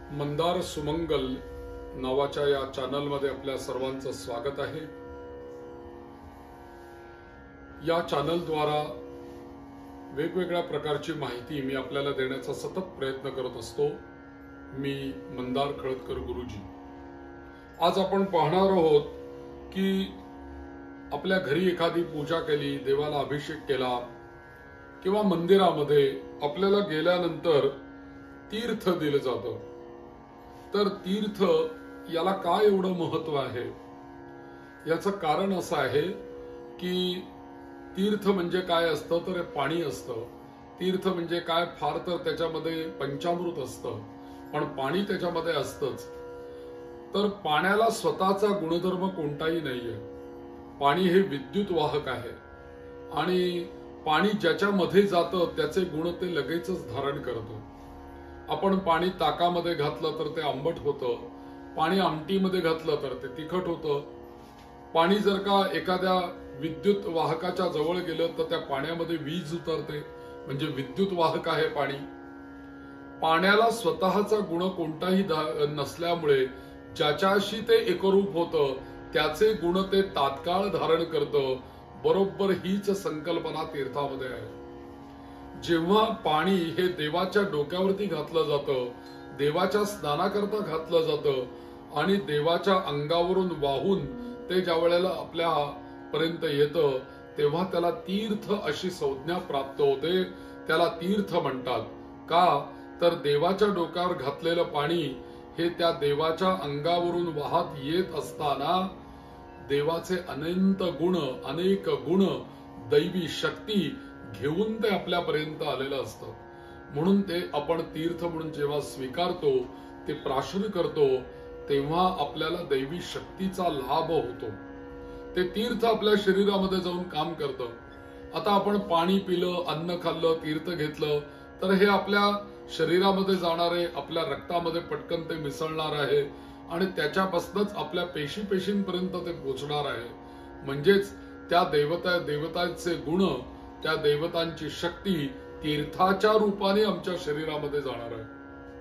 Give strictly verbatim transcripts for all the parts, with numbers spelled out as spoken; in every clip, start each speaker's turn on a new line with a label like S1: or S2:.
S1: मंदार सुमंगल नावाच्या या चॅनलमध्ये आपल्या सर्वांचं स्वागत आहे। या चॅनलद्वारा वेगवेगळ्या प्रकारची माहिती मी आपल्याला देण्याचा सतत प्रयत्न करत असतो। मी मंदार खळदकर गुरुजी। आज आपण पाहणार आहोत की आपल्या घरी एखादी पूजा केली, देवाला अभिषेक केला किंवा मंदिरामध्ये आपल्याला गेल्यानंतर तीर्थ दिलं जातं, तर तीर्थ याला काय एवढं महत्व आहे? याचं कारण असं आहे की तीर्थ म्हणजे काय असतं तर पाणी असतं। तीर्थ म्हणजे काय, फार तर त्याच्यामध्ये पंचामृत असतं, पण पाणी त्याच्यामध्ये असतंच। तर पाण्याला स्वतःचा गुणधर्म कोणताही नाहीये। पाणी हे विद्युत वाहक आहे आणि पाणी ज्याच्यामध्ये जातं त्याचे गुण ते लगेचच धारण करतं। आपण पाणी ताकामध्ये घातलं तर ते आंबट होतं, पाणी आमटीमध्ये घातलं तर ते तिखट होतं। पाणी जर का एखाद्या विद्युत वाहकाच्या जवळ गेलं तर त्या पाण्यामध्ये वीज उतरते, म्हणजे विद्युत वाहक आहे पाणी। पाण्याला स्वतःचा गुण कोणताही नसल्यामुळे ज्याच्याशी ते एकरूप होतं त्याचे गुण ते तात्काळ धारण करतं। बरोबर हीच संकल्पना तीर्थामध्ये आहे। जेव्हा पाणी हे देवाच्या डोक्यावरती घातलं जातं, देवाच्या स्नानाकरता घातलं जातं आणि देवाच्या अंगावरून वाहून ते ज्या वेळेला आपल्या पर्यंत येतं तेव्हा त्याला तीर्थ अशी संज्ञा प्राप्त होते। त्याला तीर्थ म्हणतात। का तर देवाच्या डोक्यावर घातलेलं पाणी हे त्या देवाच्या अंगावरून वाहत येत असताना देवाचे अनंत गुण, अनेक गुण, दैवी शक्ती घेऊन ते आपल्यापर्यंत आलेलं असतं। म्हणून ते आपण तीर्थ म्हणून जेव्हा स्वीकारतो, ते प्राशन करतो, तेव्हा आपल्याला दैवी शक्तीचा लाभ होतो। ते तीर्थ आपल्या शरीरामध्ये जाऊन काम करतं। आता आपण पाणी पिलं, अन्न खाल्लं, तीर्थ घेतलं तर हे आपल्या शरीरामध्ये जाणारे, आपल्या रक्तामध्ये पटकन ते मिसळणार आहे आणि त्याच्यापासूनच आपल्या पेशी पेशींपर्यंत ते पोहोचणार आहे। म्हणजेच त्या देवता देवतांचे गुण, त्या देवतांची शक्ती तीर्थाच्या रूपाने आमच्या शरीरामध्ये जाणार आहे।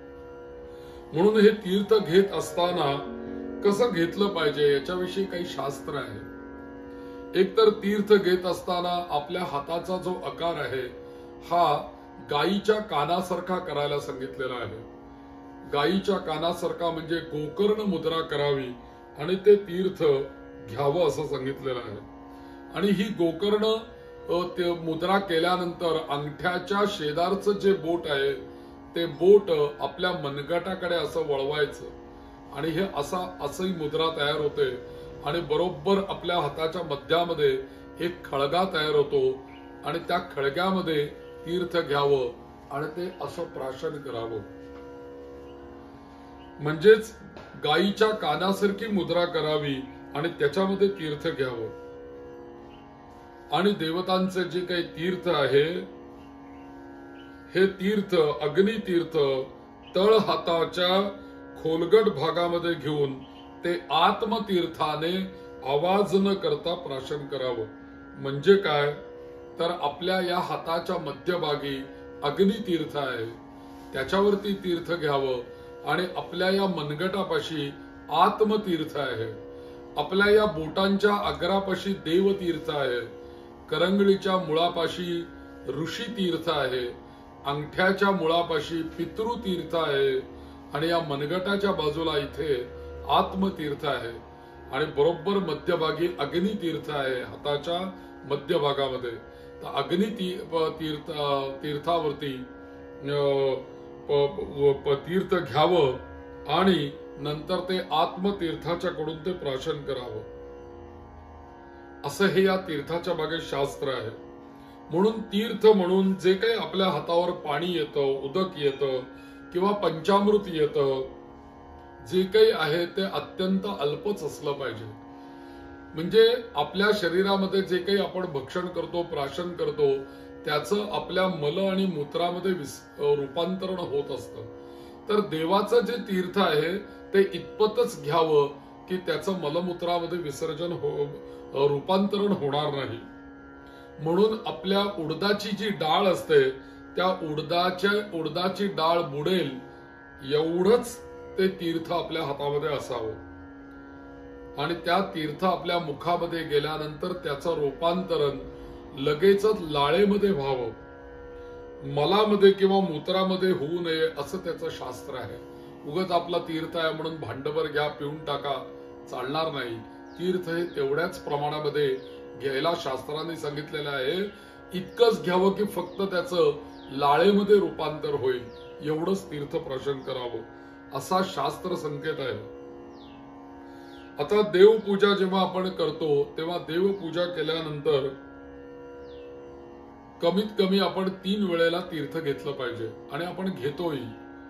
S1: म्हणून हे तीर्थ घेत असताना कसं घेतलं पाहिजे याच्याविषयी काही शास्त्र आहे। एकतर तीर्थ घेत असताना आपल्या हाताचा जो आकार आहे हा गायीच्या कानासारखा करायला सांगितलेला आहे। गायीच्या कानासारखा म्हणजे गोकर्ण मुद्रा करावी आणि ते तीर्थ घ्यावं असं सांगितलेलं आहे। आणि ही गोकर्ण ते मुद्रा केल्यानंतर अंगठ्याच्या शेजारचं जे बोट आहे ते बोट आपल्या मनगटाकडे असं वळवायचं आणि हे असा असही मुद्रा तयार होते आणि बरोबर आपल्या हाताच्या मध्यामध्ये एक खळगा तयार होतो आणि त्या खळग्यामध्ये तीर्थ घ्यावं आणि ते असं प्राशन करावं। म्हणजेच गायीच्या कानासारखी मुद्रा करावी आणि त्याच्यामध्ये तीर्थ घ्यावं। आणि देवतांचे जे काही तीर्थ आहे हे तीर्थ, अग्नितीर्थ तळ हाताच्या खोलगट भागामध्ये घेऊन ते आत्मतीर्थाने आवाज न करता प्राशन करावं। म्हणजे काय तर आपल्या या हाताच्या मध्यभागी अग्नितीर्थ आहे, त्याच्यावरती तीर्थ घ्यावं आणि आपल्या या मनगटापाशी आत्मतीर्थ आहे, आपल्या या बोटांच्या अग्रापाशी देवतीर्थ आहे, करंगळीच्या मुळापाशी ऋषी तीर्थ आहे, अंगठ्याच्या मुळापाशी पितृतीर्थ आहे आणि या मनगटाच्या बाजूला इथे आत्मतीर्थ आहे आणि बरोबर मध्यभागी अग्नितीर्थ आहे हाताच्या मध्यभागामध्ये। तर अग्नि तीर्थ तीर्थावरती तीर्थ घ्यावं आणि नंतर ते आत्मतीर्थाच्या कडून ते प्राशन करावं, असं हे या तीर्थाच्या मागे शास्त्र आहे। म्हणून तीर्थ म्हणून जे काही आपल्या हातावर पाणी येतं, उदक येतं किंवा पंचामृत येतं, जे काही आहे ते अत्यंत अल्पच असलं पाहिजे। म्हणजे आपल्या शरीरामध्ये जे काही आपण भक्षण करतो, प्राशन करतो त्याचं आपल्या मल आणि मूत्रामध्ये रूपांतरण होत असतं। तर देवाचं जे तीर्थ आहे ते इतपतच घ्यावं की त्याचं मलमूत्रामध्ये विसर्जन हो रूपांतरण होणार नाही। म्हणून आपल्या उडदाची जी डाळ असते त्या उडदाच्या उडदाची डाळ बुडेल एवढंच ते तीर्थ आपल्या हातामध्ये असावं आणि त्या तीर्थ आपल्या मुखामध्ये गेल्यानंतर त्याचं रूपांतरण लगेचच लाळेमध्ये व्हावं, मलामध्ये किंवा मूत्रामध्ये होऊ नये असं त्याचं शास्त्र आहे. उगाच आपला तीर्थ आहे म्हणून भांडभर घ्या पिऊन टाका चालणार नाही. तीर्थ हे तेवढ्याच प्रमाणामध्ये घ्यायला शास्त्राने सांगितलेलं आहे. इतकंच घ्यावं की फक्त त्याचं लाळेमध्ये रूपांतर होईल, एवढंच तीर्थ प्राशन करावं असा शास्त्र संकेत आहे. आता देवपूजा जेव्हा आपण करतो तेव्हा देवपूजा केल्यानंतर कमीत कमी आपण तीन वेळेला तीर्थ घेतलं पाहिजे आणि आपण घेतोही.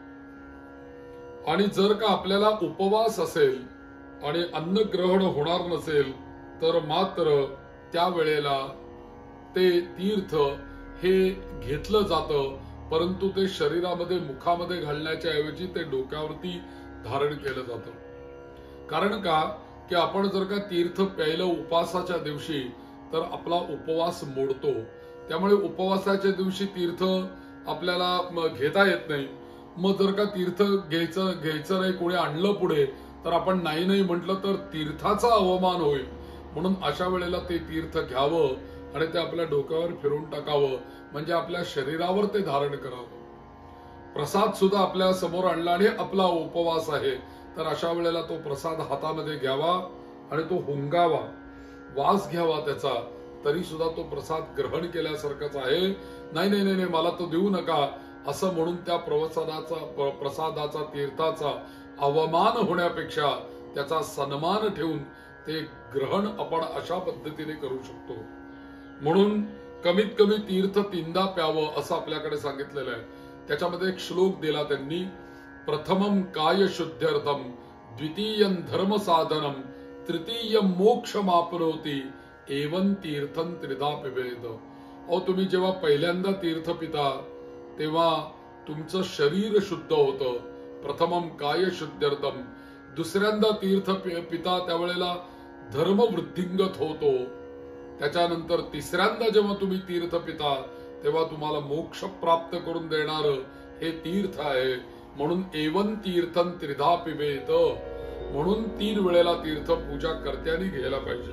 S1: आणि जर का आपल्याला उपवास असेल आणि अन्न ग्रहण होणार नसेल तर मात्र त्या वेळेला ते तीर्थ हे घेतलं जातं, परंतु ते शरीरामध्ये मुखामध्ये घालण्याच्या ऐवजी ते डोक्यावरती धारण केलं जातं. कारण का की आपण जर का तीर्थ प्यायलं उपवासाच्या दिवशी तर आपला उपवास मोडतो. त्यामुळे उपवासाच्या दिवशी तीर्थ आपल्याला घेता येत नाही. मग जर का तीर्थ घ्यायचं घ्यायचं नाही कोणी आणलं पुढे तर आपण नाही नाही म्हटलं तर तीर्थाचा अवमान होईल. म्हणून अशा वेळेला ते तीर्थ घ्यावं आणि ते आपल्या डोक्यावर फिरून टाकावं, म्हणजे आपल्या शरीरावर ते धारण करावं. प्रसाद सुद्धा आपल्या समोर आणला आणि आपला उपवास आहे तर अशा वेळेला तो प्रसाद हातामध्ये घ्यावा आणि तो हुंगावा, वास घ्यावा त्याचा, तरी सुद्धा तो प्रसाद ग्रहण केल्यासारखाच आहे. नाही नाही नाही मला तो देऊ नका असं म्हणून त्या प्रसादाचा प्रसादाचा तीर्थाचा अवमान होण्यापेक्षा त्याचा सन्मान ठेवून ते ग्रहण आपण अशा पद्धतीने करू शकतो. म्हणून कमीत कमी तीर्थ तीनदा प्यावं असं आपल्याकडे सांगितलेलं आहे. त्याच्यामध्ये एक श्लोक दिला त्यांनी, प्रथमम काय शुद्ध्यर्थम, द्वितीयं धर्म साधनम, तृतीयं मोक्षमाप्नोति, एवं तीर्थं त्रिधा पिबेद. अहो तुम्ही जेव्हा पहिल्यांदा तीर्थ पिता तेव्हा तुमचं शरीर शुद्ध होतं, प्रथमम काय शुद्ध्यर्थम. दुसऱ्यांदा तीर्थ पिता त्यावेळेला धर्म वृद्धिंगत होतो. त्याच्यानंतर तिसऱ्यांदा जेव्हा तुम्ही तीर्थ पिता तेव्हा तुम्हाला मोक्ष प्राप्त करून देणार हे तीर्थ आहे. म्हणून एवं तीर्थं त्रिधा पिबेत, म्हणून तीन वेळेला तीर्थ पूजा कर्त्यांनी घ्यायला पाहिजे.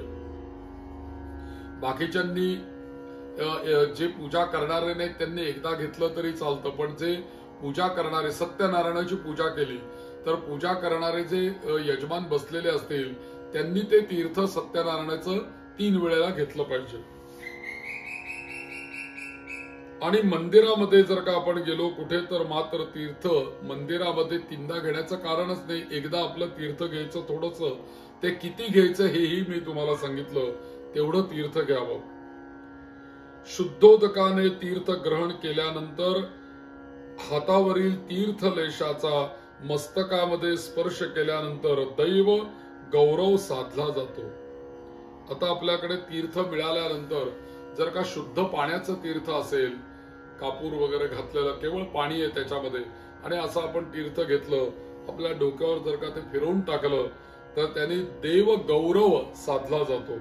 S1: बाकीच्यांनी जे पूजा करणारे नाहीत त्यांनी एकदा घेतलं तरी चालतं, पण जे पूजा करणारे, सत्यनारायणाची पूजा केली तर पूजा करणारे जे यजमान बसलेले असतील त्यांनी ते तीर्थ सत्यनारायणाचं तीन वेळेला घेतलं पाहिजे. आणि मंदिरामध्ये जर का आपण गेलो कुठे तर मात्र तीर्थ मंदिरामध्ये तीनदा घेण्याचं कारणच नाही. एकदा आपलं तीर्थ घ्यायचं, थोडस ते किती घ्यायचं हेही मी तुम्हाला सांगितलं, तेवढं तीर्थ घ्यावं. शुद्धोदकाने तीर्थ ग्रहण केल्यानंतर हातावरील तीर्थलेशाचा मस्तकामध्ये स्पर्श केल्यानंतर दैव गौरव साधला जातो. आता आपल्याकडे तीर्थ मिळाल्यानंतर जर का शुद्ध पाण्याचं तीर्थ असेल, कापूर वगैरे घातलेलं केवळ पाणी आहे त्याच्यामध्ये, आणि असं आपण तीर्थ घेतलं, आपल्या डोक्यावर जर का ते फिरवून टाकलं तर त्यांनी देव गौरव साधला जातो.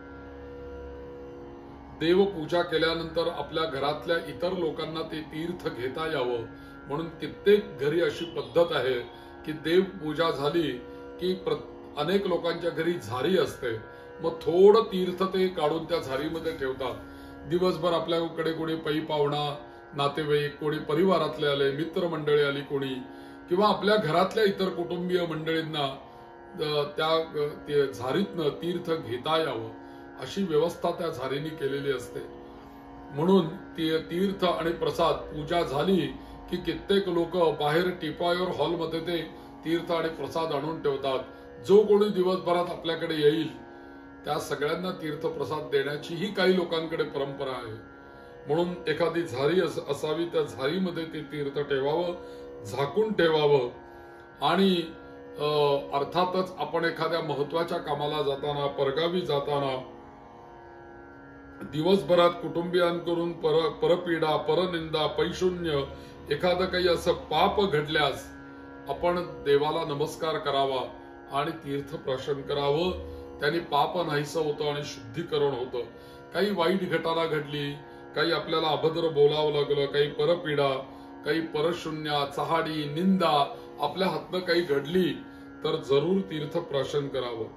S1: देवपूजा केल्यानंतर आपल्या घरातल्या इतर लोकांना ते तीर्थ घेता यावं म्हणून कित्येक घरी अशी पद्धत आहे की देवपूजा झाली की अनेक लोकांच्या घरी झारी असते, मग थोडं तीर्थ ते काढून त्या झारीमध्ये ठेवतात. दिवसभर आपल्याकडे कोणी पै पाहुणा, नातेवाईक, कोणी परिवारातले आले, मित्रमंडळी आली कोणी, किंवा आपल्या घरातल्या इतर कुटुंबीय मंडळींना त्या झारीतनं तीर्थ घेता यावं अशी व्यवस्था त्या झारीने केलेली असते. म्हणून तीर्थ आणि प्रसाद पूजा झाली की कित्येक लोक बाहेर टिपायर हॉलमध्ये ते तीर्थ आणि प्रसाद आणून ठेवतात. जो कोणी दिवसभरात आपल्याकडे येईल त्या सगळ्यांना तीर्थ प्रसाद देण्याची ही काही लोकांकडे परंपरा आहे. म्हणून एखादी झारी असावी, त्या झारीमध्ये ते तीर्थ ठेवावं, झाकून ठेवावं. आणि अर्थातच आपण एखाद्या महत्वाच्या कामाला जाताना, परगावी जाताना, दिवसभरात कुटुंबियांकडून पर परपीडा, परनिंदा, पैशून्य, एखादं काही असं पाप घडल्यास आपण देवाला नमस्कार करावा आणि तीर्थ प्राशन करावं. त्यांनी पाप नाहीसं होतं आणि शुद्धीकरण होतं. काही वाईट घटना घडली, काही आपल्याला अभद्र बोलावं लागलं, काही परपीडा, काही परशून्य, चहाडी, निंदा, आपल्या हातनं काही घडली तर जरूर तीर्थ प्राशन करावं.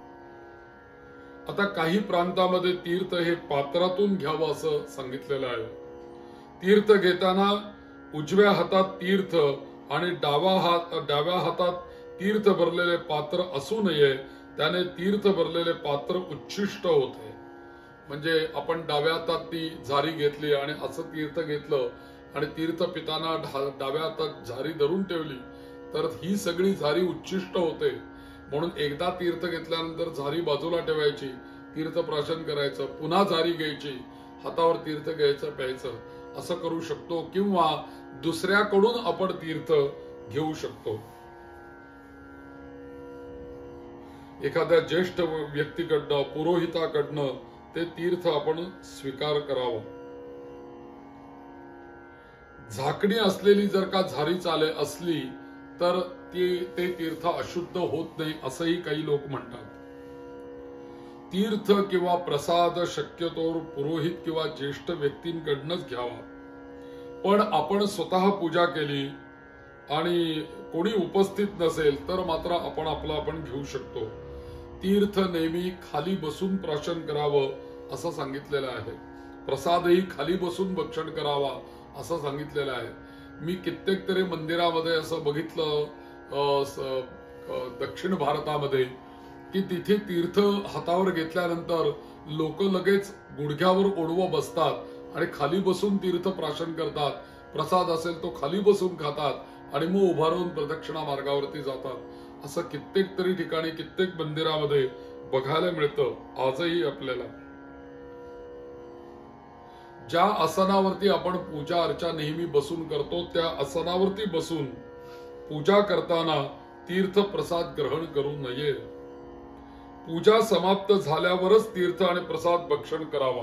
S1: आता काही प्रांतामध्ये तीर्थ हे पात्रातून घ्यावं असं सांगितलेलं आहे. तीर्थ घेताना उजव्या हातात तीर्थ आणि डावा हात डाव्या हातात तीर्थ भरलेले पात्र असू नये. त्याने तीर्थ भरलेले पात्र उच्छिष्ट होते. म्हणजे आपण डाव्या हातात ती झारी घेतली आणि असं तीर्थ घेतलं आणि तीर्थ पिताना डाव्या हातात झारी धरून ठेवली तर ही सगळी झारी उच्छिष्ट होते. म्हणून एकदा तीर्थ घेतल्यानंतर झारी बाजूला ठेवायची, तीर्थ प्राशन करायचं, पुन्हा झारी घ्यायची, हातावर तीर्थ घ्यायचं, प्यायचं, असं करू शकतो. किंवा दुसऱ्याकडून आपण तीर्थ घेऊ शकतो. एखाद्या ज्येष्ठ व्यक्तीकडनं, पुरोहिताकडनं ते तीर्थ आपण स्वीकार करावा. झाकणी असलेली जर का झारी चाले असली तर ते तीर्थ अशुद्ध होत नाही असंही काही लोक म्हणतात. तीर्थ किंवा प्रसाद शक्यतोवर पुरोहित किंवा ज्येष्ठ व्यक्तींकडनंच घ्यावा. पण आपण स्वतः पूजा केली आणि कोणी उपस्थित नसेल तर मात्र आपण आपलं आपण घेऊ शकतो. तीर्थ नेहमी खाली बसून प्राशन करावं असं सांगितलेलं आहे. प्रसादही खाली बसून भक्षण करावा असं सांगितलेलं आहे. मी कित्येक तरी मंदिरामध्ये असं बघितलं दक्षिण भारतामध्ये की तिथे तीर्थ हातावर घेतल्यानंतर लोक लगेच गुडघ्यावर ओढवं बसतात आणि खाली बसून तीर्थ प्राशन करतात. प्रसाद असेल तो खाली बसून खातात आणि मग उभा राहून प्रदक्षिणा मार्गावरती जातात. असं कित्येक तरी ठिकाणी कित्येक मंदिरामध्ये बघायला मिळतं आजही आपल्याला. ज्या आसनावरती आपण पूजा अर्चा नेहमी बसून करतो त्या आसनावरती बसून पूजा करताना तीर्थ प्रसाद ग्रहण करू नये. पूजा समाप्त झाल्यावरच तीर्थ आणि प्रसाद भक्षण करावा.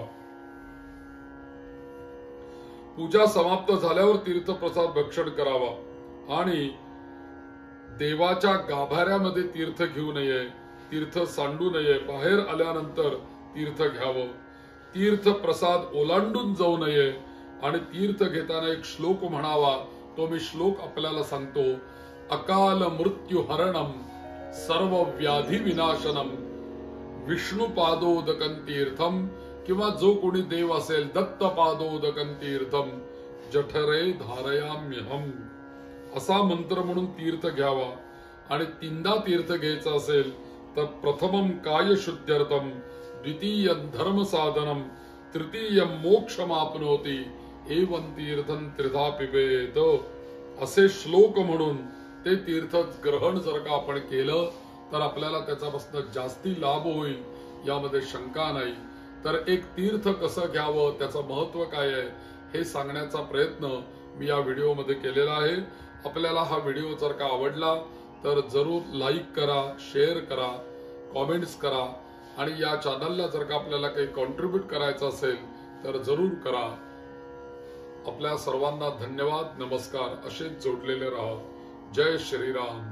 S1: पूजा समाप्त झाल्यावर तीर्थ प्रसाद भक्षण करावा. आणि देवाच्या गाभाऱ्यामध्ये तीर्थ घेऊ नये, तीर्थ सांडू नये. बाहेर आल्यानंतर तीर्थ घ्यावं. तीर्थ प्रसाद ओलांडून जाऊ नये. आणि तीर्थ घेताना एक श्लोक म्हणावा. तो मी श्लोक आपल्याला सांगतो. अकाल मृत्यू हरणम सर्व व्याधी विनाशनम विष्णू पादोदकं तीर्थम, किंवा जो कोणी देव असेल दत्त पादोदकं तीर्थम जठरे धारयाम्यहम, असा मंत्र म्हणून तीर्थ घ्यावा. आणि तीनदा तीर्थ घ्यायचं असेल तर प्रथमम काय शुद्ध्यर्थम, द्वितीयं धर्म साधनम, तृतीयं मोक्षमाप्नोति, एवं तीर्थं त्रिधा पिबेत, असे श्लोक म्हणून ते तीर्थ ग्रहण जर का आपण केलं तर आपल्याला त्याच्यापासून जास्ती लाभ होईल यामध्ये शंका नाही. तर एक तीर्थ कसं घ्यावं, त्याचं महत्व काय आहे हे सांगण्याचा प्रयत्न मी या व्हिडिओमध्ये केलेला आहे. आपल्याला हा व्हिडिओ जर का आवडला तर जरूर लाईक करा, शेअर करा, कॉमेंट्स करा. आणि या चॅनलला जर का आपल्याला काही कॉन्ट्रीब्यूट करायचं असेल तर जरूर करा. आपल्या सर्वांना धन्यवाद, नमस्कार. असेच जोडलेले राहा. जय श्रीराम.